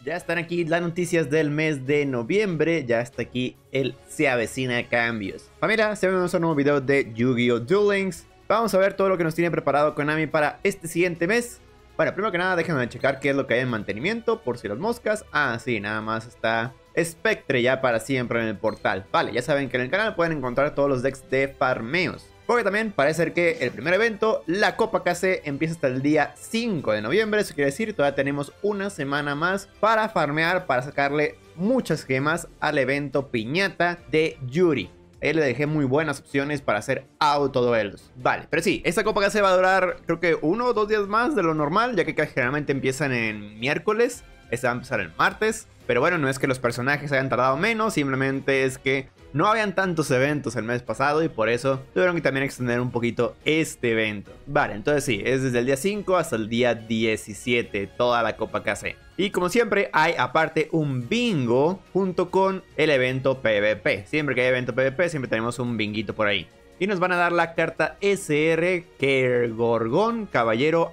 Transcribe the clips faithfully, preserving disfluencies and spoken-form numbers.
Ya están aquí las noticias del mes de noviembre. Ya está aquí el Se Avecina Cambios. Familia, se vemos un nuevo video de Yu-Gi-Oh! Duel Links. Vamos a ver todo lo que nos tiene preparado Konami para este siguiente mes. Bueno, primero que nada déjenme checar qué es lo que hay en mantenimiento, por si las moscas. Ah, sí, nada más está Spectre ya para siempre en el portal. Vale, ya saben que en el canal pueden encontrar todos los decks de farmeos. Porque también parece ser que el primer evento, la Copa K C, empieza hasta el día cinco de noviembre. Eso quiere decir que todavía tenemos una semana más para farmear, para sacarle muchas gemas al evento Piñata de Yuri. Ahí le dejé muy buenas opciones para hacer autoduelos. Vale, pero sí, esta Copa K C va a durar creo que uno o dos días más de lo normal, ya que generalmente empiezan en miércoles. Esta va a empezar el martes. Pero bueno, no es que los personajes hayan tardado menos, simplemente es que no habían tantos eventos el mes pasado y por eso tuvieron que también extender un poquito este evento. Vale, entonces sí, es desde el día cinco hasta el día diecisiete, toda la Copa K C. Y como siempre hay aparte un bingo junto con el evento PvP. Siempre que hay evento PvP siempre tenemos un binguito por ahí. Y nos van a dar la carta S R Kergorgon, Caballero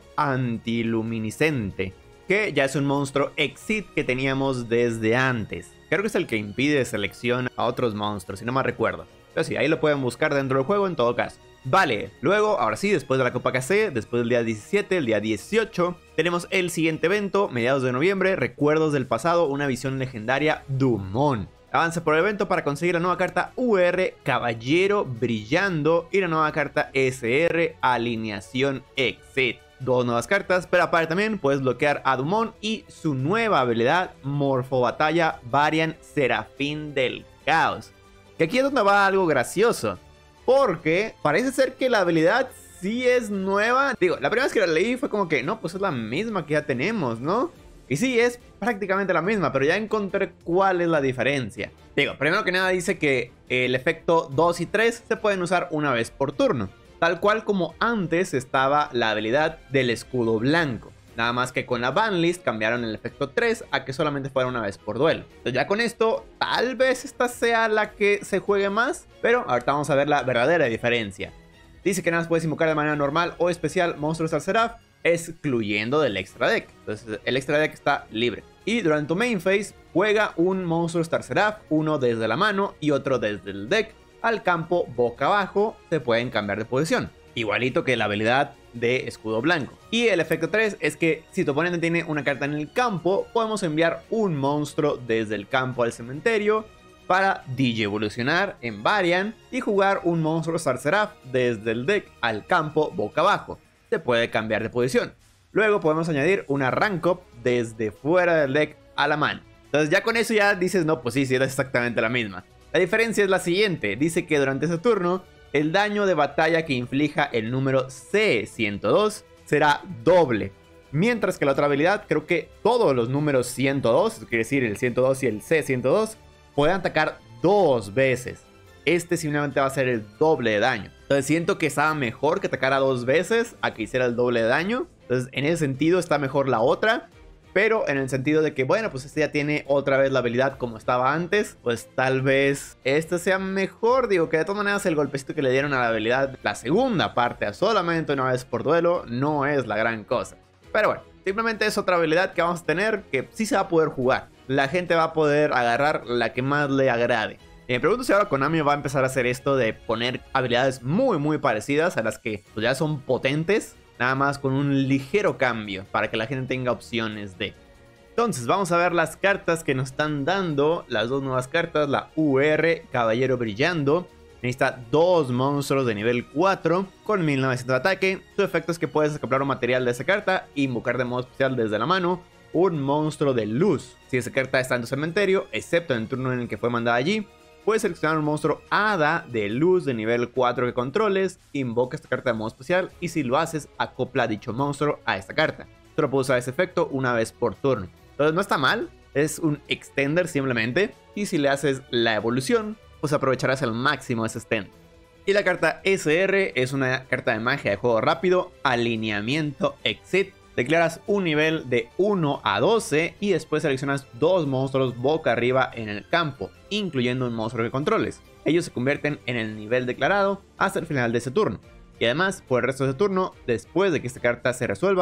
Antiluminiscente, que ya es un monstruo Exit que teníamos desde antes. Creo que es el que impide selección a otros monstruos, si no me recuerdo. Pero sí, ahí lo pueden buscar dentro del juego en todo caso. Vale, luego, ahora sí, después de la Copa K C, después del día diecisiete, el día dieciocho, tenemos el siguiente evento, mediados de noviembre, Recuerdos del Pasado, una visión legendaria Dumont. Avanza por el evento para conseguir la nueva carta U R Caballero Brillando y la nueva carta S R Alineación Exit. Dos nuevas cartas, pero aparte también puedes bloquear a Dumont y su nueva habilidad Morfobatalla Varian Serafín del Caos. Que aquí es donde va algo gracioso, porque parece ser que la habilidad sí es nueva. Digo, la primera vez que la leí fue como que no, pues es la misma que ya tenemos, ¿no? Y sí, es prácticamente la misma, pero ya encontré cuál es la diferencia. Digo, primero que nada dice que el efecto dos y tres se pueden usar una vez por turno, tal cual como antes estaba la habilidad del escudo blanco. Nada más que con la banlist cambiaron el efecto tres a que solamente fuera una vez por duelo. Entonces ya con esto, tal vez esta sea la que se juegue más, pero ahorita vamos a ver la verdadera diferencia. Dice que nada más puedes invocar de manera normal o especial monstruos al Seraph, excluyendo del extra deck. Entonces el extra deck está libre. Y durante tu main phase, juega un monstruo Star Seraph, uno desde la mano y otro desde el deck, al campo boca abajo. Se pueden cambiar de posición, igualito que la habilidad de escudo blanco. Y el efecto tres es que si tu oponente tiene una carta en el campo, podemos enviar un monstruo desde el campo al cementerio para digievolucionar en Varian y jugar un monstruo Star Seraph desde el deck al campo boca abajo. Se puede cambiar de posición. Luego podemos añadir una rank up desde fuera del deck a la mano. Entonces ya con eso ya dices, no, pues sí, sí, es exactamente la misma. La diferencia es la siguiente, dice que durante ese turno, el daño de batalla que inflija el número C ciento dos será doble. Mientras que la otra habilidad, creo que todos los números ciento dos, quiere decir el ciento dos y el C ciento dos, pueden atacar dos veces. Este simplemente va a ser el doble de daño. Entonces siento que estaba mejor que atacara dos veces a que hiciera el doble de daño. Entonces en ese sentido está mejor la otra. Pero en el sentido de que, bueno, pues este ya tiene otra vez la habilidad como estaba antes, pues tal vez este sea mejor. Digo que de todas maneras el golpecito que le dieron a la habilidad, la segunda parte, a solamente una vez por duelo, no es la gran cosa. Pero bueno, simplemente es otra habilidad que vamos a tener que sí se va a poder jugar. La gente va a poder agarrar la que más le agrade. Y me pregunto si ahora Konami va a empezar a hacer esto de poner habilidades muy muy parecidas a las que pues, ya son potentes, nada más con un ligero cambio para que la gente tenga opciones de. Entonces vamos a ver las cartas que nos están dando. Las dos nuevas cartas, la U R Caballero Brillando. Necesita dos monstruos de nivel cuatro con mil novecientos de ataque. Su efecto es que puedes acoplar un material de esa carta, invocar de modo especial desde la mano un monstruo de luz. Si esa carta está en tu cementerio, excepto en el turno en el que fue mandada allí, puedes seleccionar un monstruo hada de luz de nivel cuatro que controles, invoca esta carta de modo especial y si lo haces, acopla dicho monstruo a esta carta. Solo puedes usar ese efecto una vez por turno. Entonces no está mal, es un extender simplemente. Y si le haces la evolución, pues aprovecharás al máximo ese extender. Y la carta S R es una carta de magia de juego rápido, alineamiento Exit. Declaras un nivel de uno a doce y después seleccionas dos monstruos boca arriba en el campo, incluyendo un monstruo que controles. Ellos se convierten en el nivel declarado hasta el final de ese turno. Y además, por el resto de ese turno, después de que esta carta se resuelva,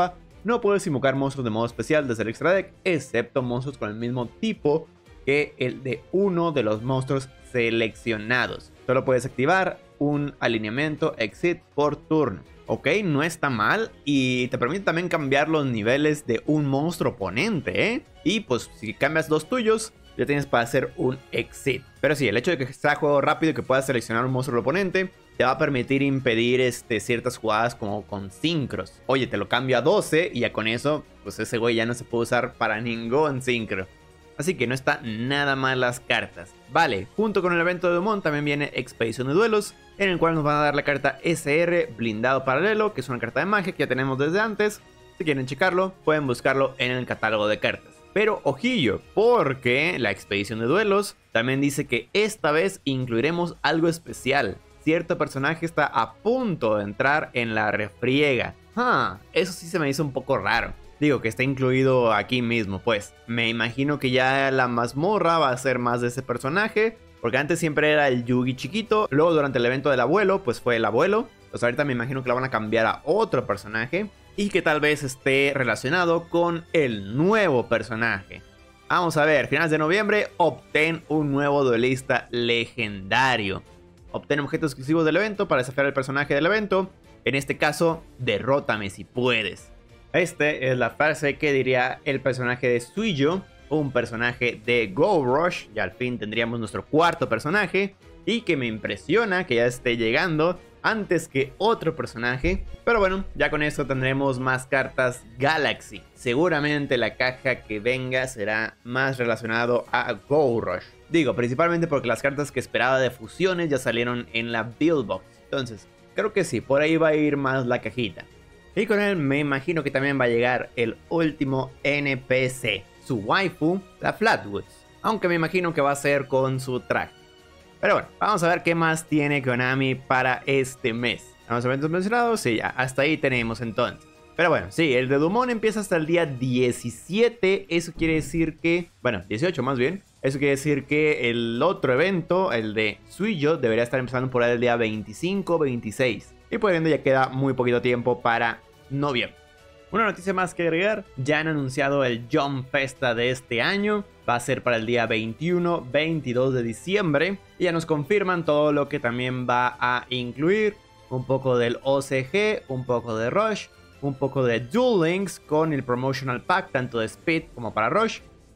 no puedes invocar monstruos de modo especial desde el extra deck, excepto monstruos con el mismo tipo que el de uno de los monstruos seleccionados. Solo puedes activar un alineamiento exit por turno. Ok, no está mal y te permite también cambiar los niveles de un monstruo oponente, ¿eh? Y pues si cambias dos tuyos, ya tienes para hacer un exit. Pero sí, el hecho de que sea juego rápido y que puedas seleccionar un monstruo del oponente te va a permitir impedir este, ciertas jugadas como con sincros. Oye, te lo cambio a doce y ya con eso, pues ese güey ya no se puede usar para ningún sincro. Así que no está nada mal las cartas. Vale, junto con el evento de Dumont también viene Expedición de Duelos, en el cual nos van a dar la carta S R Blindado Paralelo, que es una carta de magia que ya tenemos desde antes. Si quieren checarlo, pueden buscarlo en el catálogo de cartas. Pero ojillo, porque la Expedición de Duelos también dice que esta vez incluiremos algo especial. Cierto personaje está a punto de entrar en la refriega. Ah, eso sí se me hizo un poco raro. Digo que está incluido aquí mismo, pues. Me imagino que ya la mazmorra va a ser más de ese personaje, porque antes siempre era el Yugi chiquito. Luego durante el evento del abuelo, pues fue el abuelo. Pues ahorita me imagino que la van a cambiar a otro personaje y que tal vez esté relacionado con el nuevo personaje. Vamos a ver, finales de noviembre, obtén un nuevo duelista legendario. Obtén objetos exclusivos del evento para desafiar al personaje del evento. En este caso, derrótame si puedes. Esta es la frase que diría el personaje de Suijo, un personaje de Go Rush. Ya al fin tendríamos nuestro cuarto personaje. Y que me impresiona que ya esté llegando antes que otro personaje. Pero bueno, ya con esto tendremos más cartas Galaxy. Seguramente la caja que venga será más relacionado a Go Rush. Digo, principalmente porque las cartas que esperaba de fusiones ya salieron en la Build Box. Entonces, creo que sí, por ahí va a ir más la cajita. Y con él me imagino que también va a llegar el último N P C, su waifu, la Flatwoods. Aunque me imagino que va a ser con su traje. Pero bueno, vamos a ver qué más tiene Konami para este mes. ¿Los eventos mencionados? Sí, ya, hasta ahí tenemos entonces. Pero bueno, sí, el de Dumont empieza hasta el día diecisiete. Eso quiere decir que... Bueno, dieciocho más bien. Eso quiere decir que el otro evento, el de Suijo, debería estar empezando por ahí el día veinticinco veintiséis. Y por ende ya queda muy poquito tiempo para noviembre. Una noticia más que agregar, ya han anunciado el Jump Festa de este año. Va a ser para el día veintiuno veintidós de diciembre. Y ya nos confirman todo lo que también va a incluir. Un poco del O C G, un poco de Rush, un poco de Duel Links con el Promotional Pack, tanto de Speed como para Rush.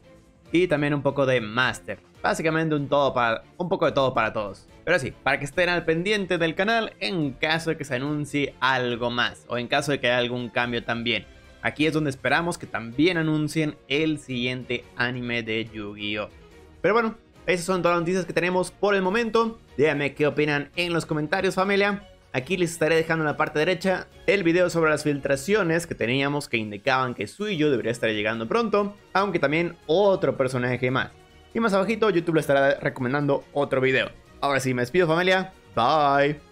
Y también un poco de Master. Básicamente un, todo para, un poco de todo para todos. Pero sí, para que estén al pendiente del canal en caso de que se anuncie algo más. O en caso de que haya algún cambio también. Aquí es donde esperamos que también anuncien el siguiente anime de Yu-Gi-Oh! Pero bueno, esas son todas las noticias que tenemos por el momento. Díganme qué opinan en los comentarios, familia. Aquí les estaré dejando en la parte derecha el video sobre las filtraciones que teníamos que indicaban que Suijo debería estar llegando pronto. Aunque también otro personaje más. Y más abajito YouTube le estará recomendando otro video. Ahora sí, me despido, familia. Bye.